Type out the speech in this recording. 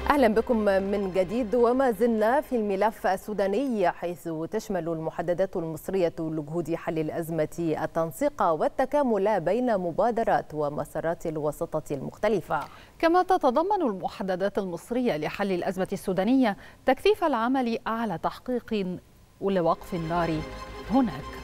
أهلا بكم من جديد، وما زلنا في الملف السوداني، حيث تشمل المحادثات المصرية لجهود حل الأزمة التنسيق والتكامل بين مبادرات ومسارات الوساطة المختلفة. كما تتضمن المحادثات المصرية لحل الأزمة السودانية تكثيف العمل على تحقيق لوقف النار هناك.